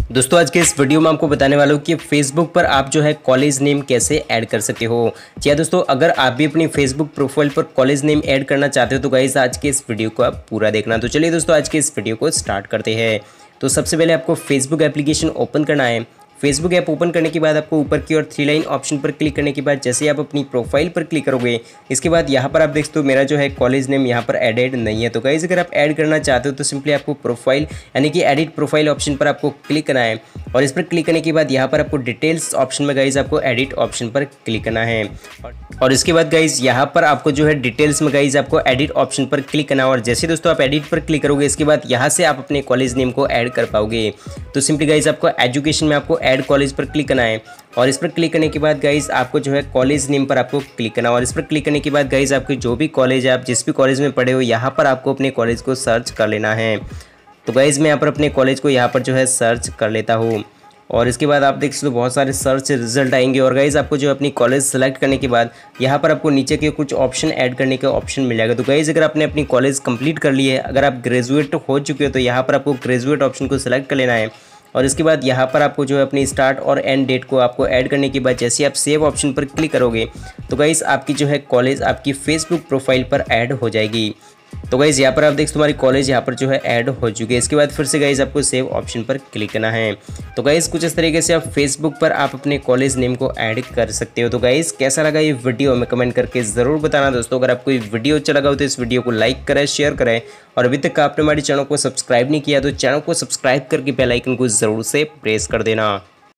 दोस्तों आज के इस वीडियो में आपको बताने वाला हूँ कि फेसबुक पर आप जो है कॉलेज नेम कैसे ऐड कर सकते हो। जी हाँ दोस्तों, अगर आप भी अपनी फेसबुक प्रोफाइल पर कॉलेज नेम ऐड करना चाहते हो तो गाइस आज के इस वीडियो को आप पूरा देखना। तो चलिए दोस्तों आज के इस वीडियो को स्टार्ट करते हैं। तो सबसे पहले आपको फेसबुक एप्लीकेशन ओपन करना है। फेसबुक ऐप ओपन करने के बाद आपको ऊपर की ओर 3 लाइन ऑप्शन पर क्लिक करने के बाद जैसे आप अपनी प्रोफाइल पर क्लिक करोगे, इसके बाद यहाँ पर आप देख सकते हो मेरा जो है कॉलेज नेम यहाँ पर एडेड नहीं है। तो गाइस अगर आप ऐड करना चाहते हो तो सिंपली आपको प्रोफाइल यानी कि एडिट प्रोफाइल ऑप्शन पर आपको क्लिक करना है और इस पर क्लिक करने के बाद यहाँ पर आपको डिटेल्स ऑप्शन में गाइस आपको एडिट ऑप्शन पर क्लिक करना है और इसके बाद गाइस यहाँ पर आपको जो है डिटेल्स में गाइस आपको एडिट ऑप्शन पर क्लिक करना है और जैसे दोस्तों आप एडिट पर क्लिक करोगे इसके बाद यहाँ से आप अपने कॉलेज नेम को ऐड कर पाओगे। तो सिंपली गाइस आपको एजुकेशन में आपको ऐड कॉलेज पर क्लिक करना है और इस पर क्लिक करने के बाद गाइस आपको जो है कॉलेज नेम पर आपको क्लिक करना है और इस पर क्लिक करने के बाद गाइस आपके जो भी कॉलेज है, आप जिस भी कॉलेज में पढ़े हो यहाँ पर आपको अपने कॉलेज को सर्च कर लेना है। तो गाइस मैं यहाँ पर अपने कॉलेज को यहाँ पर जो है सर्च कर लेता हूँ और इसके बाद आप देख सकते हो बहुत सारे सर्च रिजल्ट आएंगे और गाइस आपको जो अपनी कॉलेज सेलेक्ट करने के बाद यहाँ पर आपको नीचे के कुछ ऑप्शन ऐड करने का ऑप्शन मिल जाएगा। तो गाइस अगर आपने अपनी कॉलेज कंप्लीट कर ली है, अगर आप ग्रेजुएट हो चुके हो तो यहाँ पर आपको ग्रेजुएट ऑप्शन को सिलेक्ट कर लेना है और इसके बाद यहाँ पर आपको जो है अपनी स्टार्ट और एंड डेट को आपको ऐड करने के बाद जैसे आप सेव ऑप्शन पर क्लिक करोगे तो गाइस आपकी जो है कॉलेज आपकी फेसबुक प्रोफाइल पर ऐड हो जाएगी। तो गाइस यहाँ पर आप देख तुम्हारी कॉलेज यहाँ पर जो है ऐड हो चुकी है। इसके बाद फिर से गाइस आपको सेव ऑप्शन पर क्लिक करना है। तो गाइस कुछ इस तरीके से आप फेसबुक पर आप अपने कॉलेज नेम को ऐड कर सकते हो। तो गाइस कैसा लगा ये वीडियो हमें कमेंट करके ज़रूर बताना दोस्तों। अगर आपको ये वीडियो अच्छा लगा हो तो इस वीडियो को लाइक करें, शेयर करें और अभी तक आपने हमारे चैनल को सब्सक्राइब नहीं किया तो चैनल को सब्सक्राइब करके बेल आइकन को ज़रूर से प्रेस कर देना।